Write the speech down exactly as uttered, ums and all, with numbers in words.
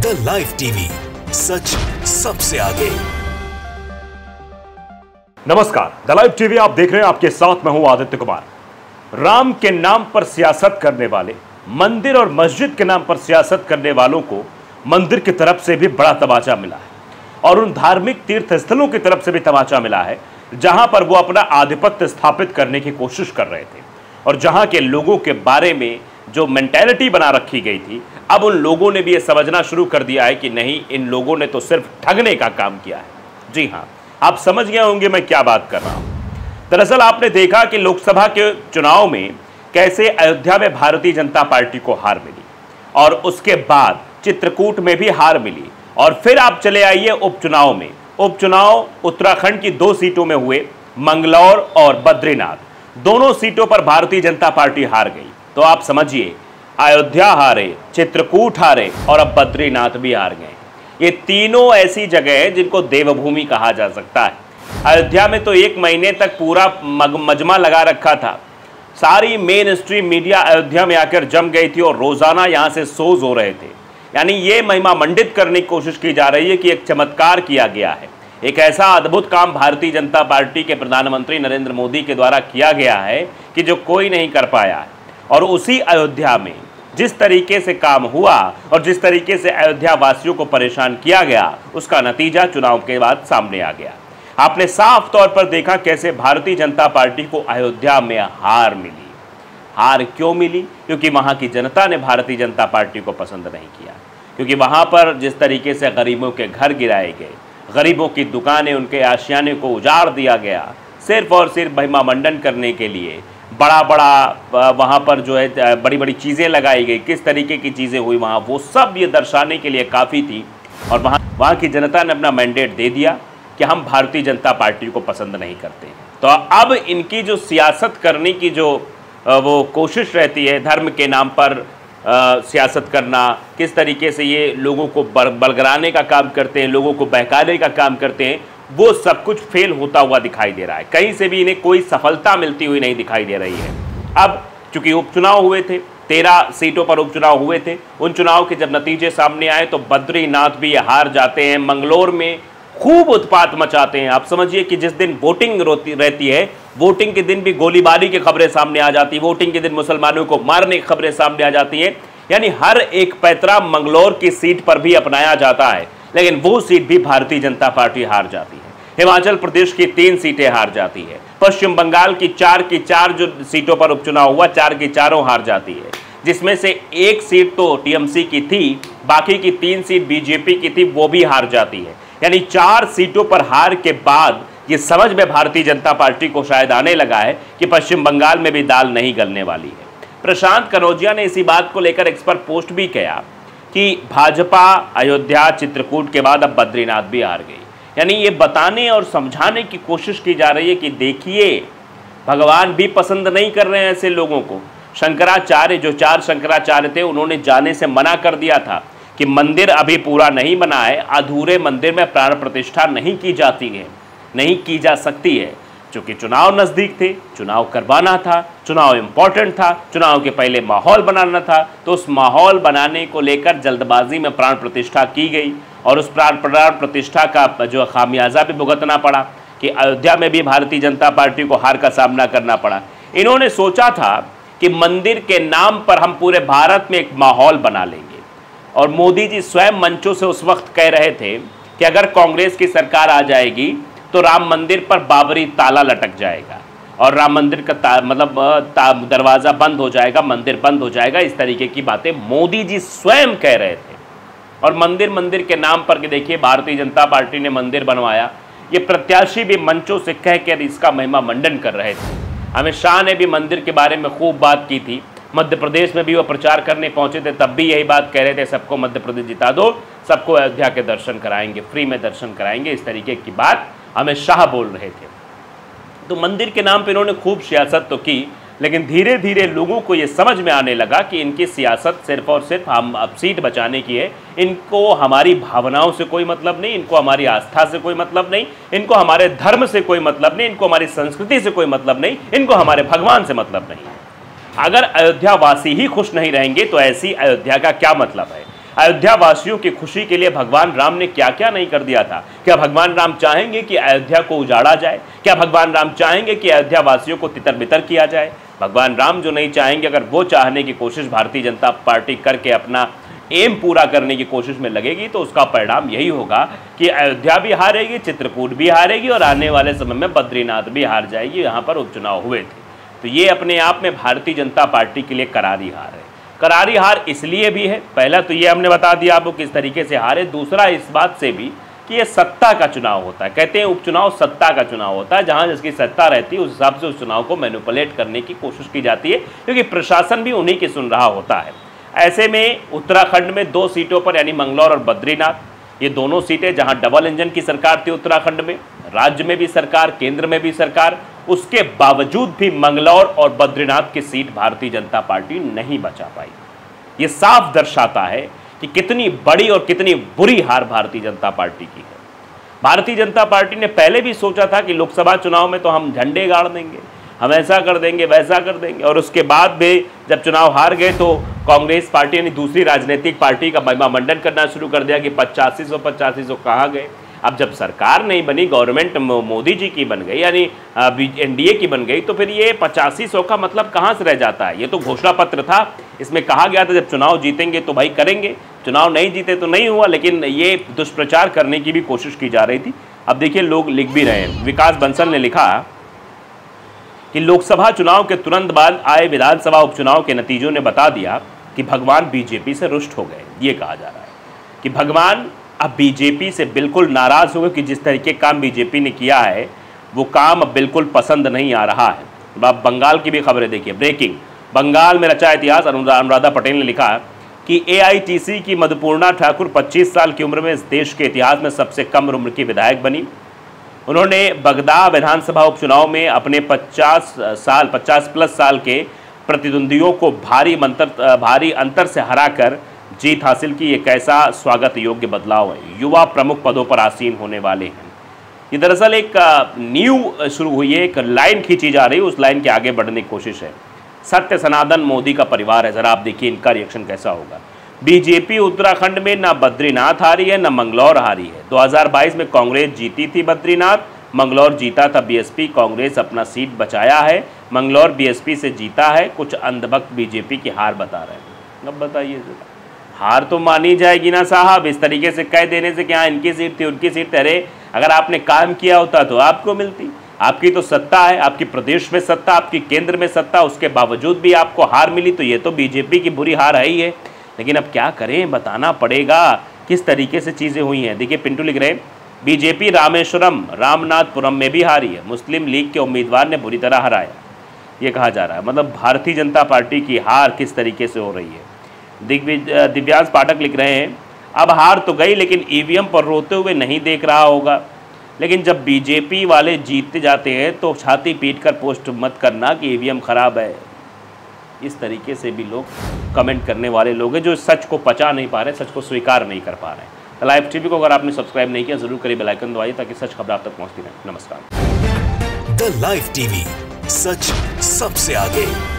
The live TV, सच सबसे आगे। नमस्कार, द लाइव टीवी आप देख रहे हैं, आपके साथ मैं हूं आदित्य कुमार। राम के नाम पर सियासत करने वाले, मंदिर और मस्जिद के नाम पर सियासत करने वालों को मंदिर की तरफ से भी बड़ा तमाचा मिला है और उन धार्मिक तीर्थ स्थलों की तरफ से भी तमाचा मिला है जहां पर वो अपना आधिपत्य स्थापित करने की कोशिश कर रहे थे और जहां के लोगों के बारे में जो मेंटालिटी बना रखी गई थी, अब उन लोगों ने भी ये समझना शुरू कर दिया है कि नहीं, इन लोगों ने तो सिर्फ ठगने का काम किया है। जी हां, आप समझ गए होंगे मैं क्या बात कर रहा हूं। दरअसल आपने देखा कि लोकसभा के चुनाव में कैसे अयोध्या में भारतीय जनता पार्टी को हार मिली और उसके बाद चित्रकूट में भी हार मिली और फिर आप चले आइए उपचुनाव में। उपचुनाव उत्तराखंड की दो सीटों में हुए, मंगलौर और बद्रीनाथ, दोनों सीटों पर भारतीय जनता पार्टी हार गई। तो आप समझिए, अयोध्या हारे, चित्रकूट हारे और अब बद्रीनाथ भी हार गए। ये तीनों ऐसी जगह हैं जिनको देवभूमि कहा जा सकता है। अयोध्या में तो एक महीने तक पूरा मजमा लगा रखा था, सारी मेन स्ट्रीम मीडिया अयोध्या में आकर जम गई थी और रोजाना यहाँ से शोज हो रहे थे। यानी ये महिमा मंडित करने की कोशिश की जा रही है कि एक चमत्कार किया गया है, एक ऐसा अद्भुत काम भारतीय जनता पार्टी के प्रधानमंत्री नरेंद्र मोदी के द्वारा किया गया है कि जो कोई नहीं कर पाया है। और उसी अयोध्या में जिस तरीके से काम हुआ और जिस तरीके से अयोध्या वासियों को परेशान किया गया, उसका नतीजा चुनाव के बाद सामने आ गया। आपने साफ तौर पर देखा कैसे भारतीय जनता पार्टी को अयोध्या में हार मिली। हार क्यों मिली? क्योंकि वहां की जनता ने भारतीय जनता पार्टी को पसंद नहीं किया, क्योंकि वहां पर जिस तरीके से गरीबों के घर गिराए गए, गरीबों की दुकानें, उनके आशियाने को उजाड़ दिया गया, सिर्फ और सिर्फ महिमा मंडन करने के लिए। बड़ा बड़ा वहाँ पर जो है बड़ी बड़ी चीज़ें लगाई गई, किस तरीके की चीज़ें हुई वहाँ, वो सब ये दर्शाने के लिए काफ़ी थी। और वहाँ वहाँ की जनता ने अपना मैंडेट दे दिया कि हम भारतीय जनता पार्टी को पसंद नहीं करते। तो अब इनकी जो सियासत करने की जो वो कोशिश रहती है, धर्म के नाम पर आ, सियासत करना, किस तरीके से ये लोगों को बलगराने का काम करते हैं, लोगों को बहकाने का काम करते हैं, वो सब कुछ फेल होता हुआ दिखाई दे रहा है। कहीं से भी इन्हें कोई सफलता मिलती हुई नहीं दिखाई दे रही है। अब चूंकि उपचुनाव हुए थे, तेरह सीटों पर उपचुनाव हुए थे, उन चुनाव के जब नतीजे सामने आए तो बद्रीनाथ भी हार जाते हैं, मंगलौर में खूब उत्पात मचाते हैं। आप समझिए कि जिस दिन वोटिंग रहती है, वोटिंग के दिन भी गोलीबारी की खबरें सामने आ जाती है, वोटिंग के दिन मुसलमानों को मारने की खबरें सामने आ जाती हैं। यानी हर एक पैतरा मंगलौर की सीट पर भी अपनाया जाता है, लेकिन वो सीट भी भारतीय जनता पार्टी हार जाती है। हिमाचल प्रदेश की तीन सीटें हार जाती है। पश्चिम बंगाल की चार की चार जो सीटों पर उपचुनाव हुआ, चार की चारों हार जाती है, जिसमें से एक सीट तो टीएमसी की थी, बाकी की तीन सीट बीजेपी की थी, वो भी हार जाती है। यानी चार सीटों पर हार के बाद ये समझ में भारतीय जनता पार्टी को शायद आने लगा है कि पश्चिम बंगाल में भी दाल नहीं गलने वाली है। प्रशांत कनौजिया ने इसी बात को लेकर एक्स पर पोस्ट भी किया कि भाजपा अयोध्या चित्रकूट के बाद अब बद्रीनाथ भी हार गई। यानी ये बताने और समझाने की कोशिश की जा रही है कि देखिए, भगवान भी पसंद नहीं कर रहे हैं ऐसे लोगों को। शंकराचार्य, जो चार शंकराचार्य थे, उन्होंने जाने से मना कर दिया था कि मंदिर अभी पूरा नहीं बना है, अधूरे मंदिर में प्राण प्रतिष्ठा नहीं की जाती है, नहीं की जा सकती है। क्योंकि चुनाव नज़दीक थे, चुनाव करवाना था, चुनाव इम्पोर्टेंट था, चुनाव के पहले माहौल बनाना था, तो उस माहौल बनाने को लेकर जल्दबाजी में प्राण प्रतिष्ठा की गई और उस प्राण प्राण प्रतिष्ठा का जो खामियाजा भी भुगतना पड़ा कि अयोध्या में भी भारतीय जनता पार्टी को हार का सामना करना पड़ा। इन्होंने सोचा था कि मंदिर के नाम पर हम पूरे भारत में एक माहौल बना लेंगे और मोदी जी स्वयं मंचों से उस वक्त कह रहे थे कि अगर कांग्रेस की सरकार आ जाएगी तो राम मंदिर पर बाबरी ताला लटक जाएगा और राम मंदिर का मतलब दरवाज़ा बंद हो जाएगा, मंदिर बंद हो जाएगा। इस तरीके की बातें मोदी जी स्वयं कह रहे थे। और मंदिर मंदिर के नाम पर कि देखिए भारतीय जनता पार्टी ने मंदिर बनवाया, ये प्रत्याशी भी मंचों से कह कर इसका महिमा मंडन कर रहे थे। अमित शाह ने भी मंदिर के बारे में खूब बात की थी, मध्य प्रदेश में भी वो प्रचार करने पहुंचे थे, तब भी यही बात कह रहे थे, सबको मध्य प्रदेश जिता दो, सबको अयोध्या के दर्शन कराएंगे, फ्री में दर्शन कराएंगे, इस तरीके की बात अमित शाह बोल रहे थे। तो मंदिर के नाम पर इन्होंने खूब सियासत तो की, लेकिन धीरे धीरे लोगों को ये समझ में आने लगा कि इनकी सियासत सिर्फ और सिर्फ हम अब सीट बचाने की है। इनको हमारी भावनाओं से कोई मतलब नहीं, इनको हमारी आस्था से कोई मतलब नहीं, इनको हमारे धर्म से कोई मतलब नहीं, इनको हमारी संस्कृति से कोई मतलब नहीं, इनको हमारे भगवान से मतलब नहीं। अगर अयोध्या वासी ही खुश नहीं रहेंगे तो ऐसी अयोध्या का क्या मतलब है? अयोध्या वासियों की खुशी के लिए भगवान राम ने क्या क्या नहीं कर दिया था। क्या भगवान राम चाहेंगे कि अयोध्या को उजाड़ा जाए? क्या भगवान राम चाहेंगे कि अयोध्या वासियों को तितर बितर किया जाए? भगवान राम जो नहीं चाहेंगे, अगर वो चाहने की कोशिश भारतीय जनता पार्टी करके अपना एम पूरा करने की कोशिश में लगेगी तो उसका परिणाम यही होगा कि अयोध्या भी हारेगी, चित्रकूट भी हारेगी और आने वाले समय में बद्रीनाथ भी हार जाएगी। यहाँ पर उपचुनाव हुए थे, तो ये अपने आप में भारतीय जनता पार्टी के लिए करारी हार है। करारी हार इसलिए भी है, पहला तो ये हमने बता दिया आपको किस तरीके से हारे, दूसरा इस बात से भी कि ये सत्ता का चुनाव होता है। कहते हैं उपचुनाव सत्ता का चुनाव होता है, जहां जिसकी सत्ता रहती है उस हिसाब से उस चुनाव को मैनिपुलेट करने की कोशिश की जाती है, क्योंकि प्रशासन भी उन्हीं की सुन रहा होता है। ऐसे में उत्तराखंड में दो सीटों पर यानी मंगलौर और बद्रीनाथ, ये दोनों सीटें जहां डबल इंजन की सरकार थी उत्तराखंड में, राज्य में भी सरकार, केंद्र में भी सरकार, उसके बावजूद भी मंगलौर और बद्रीनाथ की सीट भारतीय जनता पार्टी नहीं बचा पाई। ये साफ दर्शाता है कि कितनी बड़ी और कितनी बुरी हार भारतीय जनता पार्टी की है। भारतीय जनता पार्टी ने पहले भी सोचा था कि लोकसभा चुनाव में तो हम झंडे गाड़ देंगे, हम ऐसा कर देंगे, वैसा कर देंगे, और उसके बाद भी जब चुनाव हार गए तो कांग्रेस पार्टी ने दूसरी राजनीतिक पार्टी का महिमा मंडन करना शुरू कर दिया कि पचासी सौ पचासी सौ कहाँ गए। अब जब सरकार नहीं बनी, गवर्नमेंट मोदी जी की बन गई यानी एनडीए की बन गई, तो फिर ये पचासी सौ का मतलब कहाँ से रह जाता है। ये तो घोषणा पत्र था, इसमें कहा गया था जब चुनाव जीतेंगे तो भाई करेंगे, चुनाव नहीं जीते तो नहीं हुआ, लेकिन ये दुष्प्रचार करने की भी कोशिश की जा रही थी। अब देखिए लोग लिख भी रहे हैं। विकास बंसल ने लिखा कि लोकसभा चुनाव के तुरंत बाद आए विधानसभा उपचुनाव के नतीजों ने बता दिया कि भगवान बीजेपी से रुष्ट हो गए। ये कहा जा रहा है कि भगवान अब बीजेपी से बिल्कुल नाराज हो गए कि जिस तरीके काम बीजेपी ने किया है वो काम अब बिल्कुल पसंद नहीं आ रहा है। अब बंगाल की भी खबरें देखिए, ब्रेकिंग, बंगाल में रचा इतिहास। अनुराधा पटेल ने लिखा कि एआईटीसी की मधुपूर्णा ठाकुर पच्चीस साल की उम्र में इस देश के इतिहास में सबसे कम उम्र की विधायक बनी। उन्होंने बगदा विधानसभा उपचुनाव में अपने पचास साल पचास प्लस साल के प्रतिद्वंदियों को भारी मंतर भारी अंतर से हराकर जीत हासिल की। एक ऐसा स्वागत योग्य बदलाव है। युवा प्रमुख पदों पर आसीन होने वाले हैं। ये दरअसल एक न्यू शुरू हुई है, एक लाइन खींची जा रही है, उस लाइन के आगे बढ़ने की कोशिश है। सत्य सनातन मोदी का परिवार है। जरा आप देखिए इनका रिएक्शन कैसा होगा। बीजेपी उत्तराखंड में ना बद्रीनाथ हारी है ना मंगलौर हारी है। दो हज़ार बाईस में कांग्रेस जीती थी, बद्रीनाथ, मंगलौर जीता था बीएसपी। कांग्रेस अपना सीट बचाया है, मंगलौर बीएसपी से जीता है। कुछ अंधभक्त बीजेपी की हार बता रहे हैं। अब बताइए, हार तो मानी जाएगी ना साहब। इस तरीके से कह देने से क्या इनकी सीट थी उनकी सीट थी, अरे अगर आपने काम किया होता तो आपको मिलती। आपकी तो सत्ता है, आपकी प्रदेश में सत्ता, आपकी केंद्र में सत्ता, उसके बावजूद भी आपको हार मिली, तो ये तो बीजेपी की बुरी हार है ही है। लेकिन अब क्या करें, बताना पड़ेगा किस तरीके से चीज़ें हुई हैं। देखिए पिंटू लिख रहे हैं, बीजेपी रामेश्वरम रामनाथपुरम में भी हारी है, मुस्लिम लीग के उम्मीदवार ने बुरी तरह हराया। ये कहा जा रहा है, मतलब भारतीय जनता पार्टी की हार किस तरीके से हो रही है। दिग्विजय दिव्यांश पाठक लिख रहे हैं, अब हार तो गई लेकिन ईवीएम पर रोते हुए नहीं देख रहा होगा। लेकिन जब बीजेपी वाले जीतते जाते हैं तो छाती पीट कर पोस्ट मत करना कि ईवीएम खराब है। इस तरीके से भी लोग कमेंट करने वाले लोग हैं जो सच को पचा नहीं पा रहे, सच को स्वीकार नहीं कर पा रहे हैं। द लाइव टीवी को अगर आपने सब्सक्राइब नहीं किया जरूर करिए, बेल आइकन दबाइए ताकि सच खबर आप तक पहुंचती रहे। नमस्कार। द लाइव टीवी, सच सबसे आगे।